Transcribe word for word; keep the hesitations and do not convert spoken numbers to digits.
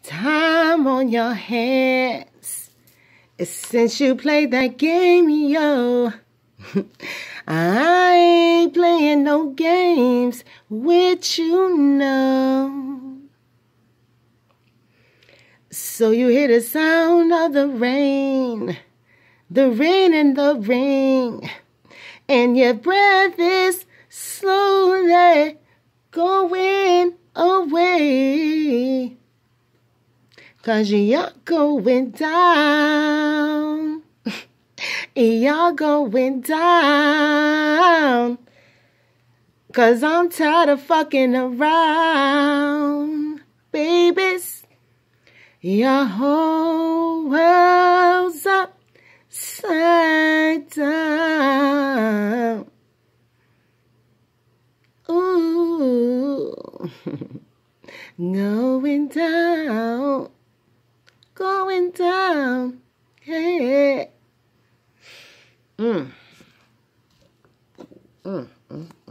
time on your hands. Since you played that game, yo, I ain't playing no games with you, no. So you hear the sound of the rain, the rain and the ring, and your breath is slowly going away, 'cause you're going down, you're going down, 'cause I'm tired of fucking around, babies. Your whole world's upside down. Ooh, going down, going down, hey. Mm. Mm. Mm.